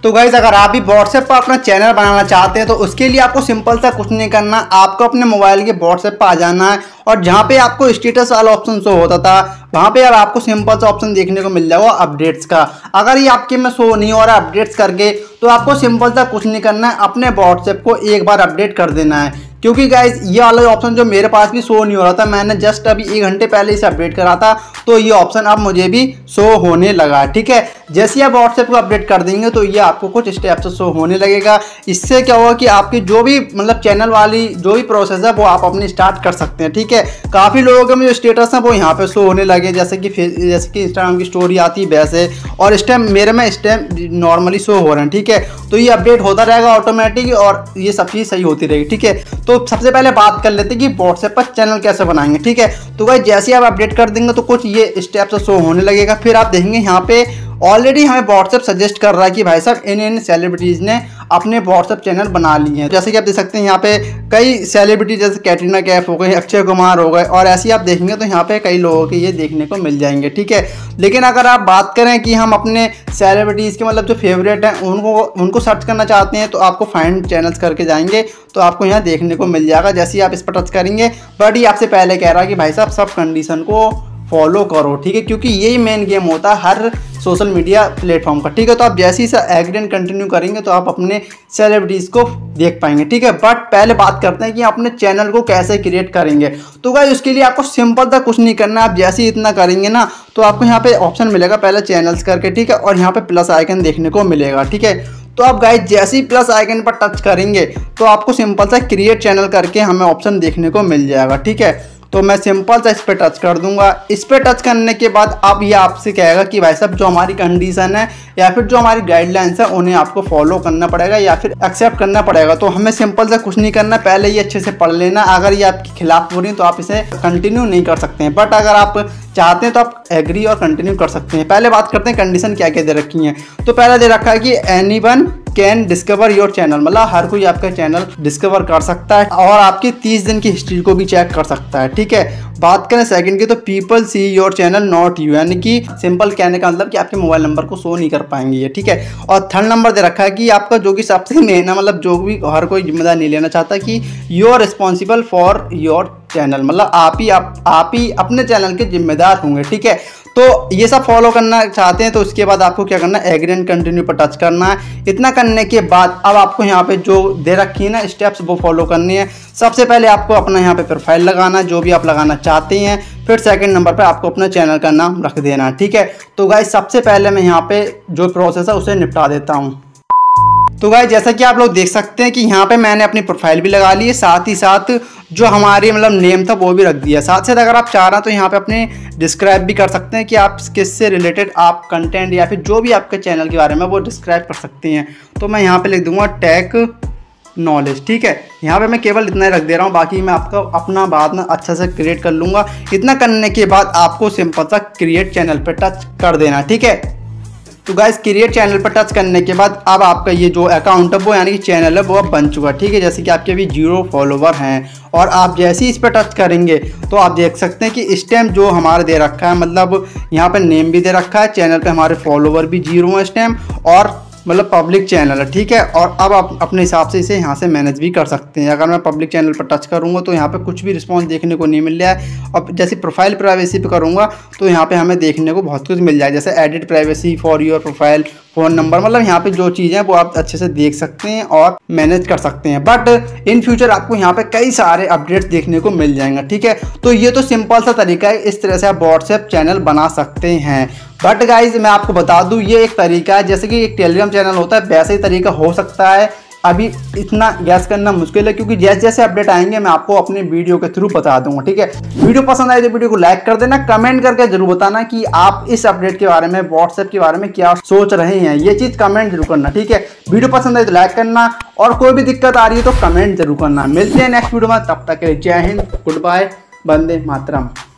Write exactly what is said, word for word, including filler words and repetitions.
तो गाइज अगर आप भी व्हाट्सएप पर अपना चैनल बनाना चाहते हैं तो उसके लिए आपको सिंपल सा कुछ नहीं करना, आपको अपने मोबाइल के व्हाट्सएप पर आ जाना है और जहाँ पे आपको स्टेटस वाला ऑप्शन शो होता था वहाँ पे अब आपको सिंपल सा ऑप्शन देखने को मिल जाएगा अपडेट्स का। अगर ये आपके में शो नहीं हो रहा है अपडेट्स करके तो आपको सिंपल सा कुछ नहीं करना है, अपने व्हाट्सएप को एक बार अपडेट कर देना है। क्योंकि गाइज ये वाला ऑप्शन जो मेरे पास भी शो नहीं हो रहा था, मैंने जस्ट अभी एक घंटे पहले इसे अपडेट करा था तो ये ऑप्शन अब मुझे भी शो होने लगा। ठीक है, जैसे आप व्हाट्सएप को अपडेट कर देंगे तो ये आपको कुछ स्टेप से शो होने लगेगा। इससे क्या होगा कि आपकी जो भी मतलब चैनल वाली जो भी प्रोसेस है वो आप अपनी स्टार्ट कर सकते हैं। ठीक है, काफ़ी लोगों के जो स्टेटस है वो यहाँ पे शो होने लगे, जैसे कि जैसे कि इंस्टाग्राम की स्टोरी आती है वैसे, और इस टाइम मेरे में इस टाइम नॉर्मली शो हो रहे हैं। ठीक है, तो ये अपडेट होता रहेगा ऑटोमेटिक और ये सब चीज़ सही होती रहेगी। ठीक है, तो सबसे पहले बात कर लेते हैं कि व्हाट्सएप पर चैनल कैसे बनाएंगे। ठीक है, तो भाई जैसे आप अपडेट कर देंगे तो कुछ ये स्टेप से शो होने लगेगा। फिर आप देखेंगे यहाँ पे ऑलरेडी हमें व्हाट्सएप सजेस्ट कर रहा है कि भाई साहब इन इन सेलिब्रिटीज़ ने अपने व्हाट्सएप चैनल बना लिए हैं। जैसे कि आप देख सकते हैं यहाँ पे कई सेलिब्रिटी जैसे कैटरीना कैफ हो गई, अक्षय कुमार हो गए, और ऐसे आप देखेंगे तो यहाँ पे कई लोगों के ये देखने को मिल जाएंगे। ठीक है, लेकिन अगर आप बात करें कि हम अपने सेलिब्रिटीज़ के मतलब जो फेवरेट हैं उनको उनको सर्च करना चाहते हैं तो आपको फाइंड चैनल्स करके जाएंगे तो आपको यहाँ देखने को मिल जाएगा। जैसे ही आप इस पर टच करेंगे, बट ये आपसे पहले कह रहा है कि भाई साहब सब कंडीशन को फॉलो करो। ठीक है, क्योंकि यही मेन गेम होता है हर सोशल मीडिया प्लेटफॉर्म का। ठीक है, तो आप जैसे ही एग्री एंड कंटिन्यू करेंगे तो आप अपने सेलिब्रिटीज़ को देख पाएंगे। ठीक है, बट पहले बात करते हैं कि अपने चैनल को कैसे क्रिएट करेंगे। तो गाइस उसके लिए आपको सिंपल था कुछ नहीं करना, आप जैसे ही इतना करेंगे ना तो आपको यहाँ पे ऑप्शन मिलेगा पहले चैनल्स करके। ठीक है, और यहाँ पे प्लस आइकन देखने को मिलेगा। ठीक है, तो आप गाइस जैसे ही प्लस आइकन पर टच करेंगे तो आपको सिंपल सा क्रिएट चैनल करके हमें ऑप्शन देखने को मिल जाएगा। ठीक है, तो मैं सिंपल सा इस पर टच कर दूंगा। इस पर टच करने के बाद अब ये आपसे कहेगा कि भाई साहब जो हमारी कंडीशन है या फिर जो हमारी गाइडलाइंस है उन्हें आपको फॉलो करना पड़ेगा या फिर एक्सेप्ट करना पड़ेगा। तो हमें सिंपल सा कुछ नहीं करना, पहले ये अच्छे से पढ़ लेना। अगर ये आपके खिलाफ हो रही है तो आप इसे कंटिन्यू नहीं कर सकते हैं, बट अगर आप चाहते हैं तो आप एग्री और कंटिन्यू कर सकते हैं। पहले बात करते हैं कंडीशन क्या क्या दे रखी है। तो पहले दे रखा है कि anyone can discover your channel, मतलब हर कोई आपका चैनल डिस्कवर कर सकता है और आपकी तीस दिन की हिस्ट्री को भी चेक कर सकता है। ठीक है, बात करें सेकंड की तो people see your channel not you, यानी कि सिंपल कहने का मतलब कि आपके मोबाइल नंबर को शो नहीं कर पाएंगे ये। ठीक है, और थर्ड नंबर दे रखा है कि आपका जो कि सबसे मेन है, मतलब जो भी हर कोई जिम्मेदार नहीं लेना चाहता कि you are responsible for your channel, मतलब आप ही आप आप ही अपने चैनल के जिम्मेदार होंगे। ठीक है, तो ये सब फॉलो करना चाहते हैं तो उसके बाद आपको क्या करना है, एग्री एंड कंटिन्यू पर टच करना है। इतना करने के बाद अब आपको यहाँ पे जो दे रखी है ना स्टेप्स वो फॉलो करनी है। सबसे पहले आपको अपना यहाँ पे प्रोफाइल लगाना है जो भी आप लगाना चाहते हैं। फिर सेकंड नंबर पे आपको अपना चैनल का नाम रख देना है। ठीक है, तो गाइस सबसे पहले मैं यहाँ पे जो प्रोसेस है उसे निपटा देता हूँ। तो गाइस जैसा कि आप लोग देख सकते हैं कि यहाँ पे मैंने अपनी प्रोफाइल भी लगा ली है, साथ ही साथ जो हमारी मतलब नेम था वो भी रख दिया। साथ साथ अगर आप चाह रहे हैं तो यहाँ पे अपने डिस्क्राइब भी कर सकते हैं कि आप किससे रिलेटेड आप कंटेंट या फिर जो भी आपके चैनल के बारे में वो डिस्क्राइब कर सकते हैं। तो मैं यहाँ पे लिख दूंगा टेक नॉलेज। ठीक है, यहाँ पे मैं केवल इतना ही रख दे रहा हूँ, बाकी मैं आपका अपना बाद में अच्छा से क्रिएट कर लूँगा। इतना करने के बाद आपको सिंपल सा क्रिएट चैनल पर टच कर देना। ठीक है, तो गाइस क्रिएट चैनल पर टच करने के बाद अब आपका ये जो अकाउंट है वो यानी कि चैनल है वो अब बन चुका है। ठीक है, जैसे कि आपके अभी जीरो फॉलोवर हैं और आप जैसे ही इस पर टच करेंगे तो आप देख सकते हैं कि इस टाइम जो हमारा दे रखा है, मतलब यहाँ पे नेम भी दे रखा है, चैनल पे हमारे फॉलोवर भी जीरो हैं इस टाइम और मतलब पब्लिक चैनल है। ठीक है, और अब आप अपने हिसाब से इसे यहाँ से मैनेज भी कर सकते हैं। अगर मैं पब्लिक चैनल पर टच करूँगा तो यहाँ पे कुछ भी रिस्पांस देखने को नहीं मिल रहा है। अब जैसे प्रोफाइल प्राइवेसी पे करूँगा तो यहाँ पे हमें देखने को बहुत कुछ मिल जाए, जैसे edit privacy for your profile, phone number, मतलब यहाँ पे जो चीज़ें हैं वो आप अच्छे से देख सकते हैं और मैनेज कर सकते हैं। बट इन फ्यूचर आपको यहाँ पे कई सारे अपडेट्स देखने को मिल जाएंगे। ठीक है, तो ये तो सिंपल सा तरीका है, इस तरह से आप व्हाट्सएप चैनल बना सकते हैं। बट गाइज मैं आपको बता दूं ये एक तरीका है, जैसे कि एक टेलीग्राम चैनल होता है वैसे ही तरीका हो सकता है। अभी इतना गैस करना मुश्किल है क्योंकि जैसे जैसे अपडेट आएंगे मैं आपको अपने वीडियो के थ्रू बता दूंगा। ठीक है, वीडियो पसंद आए तो वीडियो को लाइक कर देना, कमेंट करके जरूर बताना कि आप इस अपडेट के बारे में व्हाट्सएप के बारे में क्या सोच रहे हैं, ये चीज़ कमेंट जरूर करना। ठीक है, वीडियो पसंद आए तो लाइक करना और कोई भी दिक्कत आ रही है तो कमेंट जरूर करना। मिलते हैं नेक्स्ट वीडियो में, तब तक के लिए जय हिंद, गुड बाय, वंदे मातरम।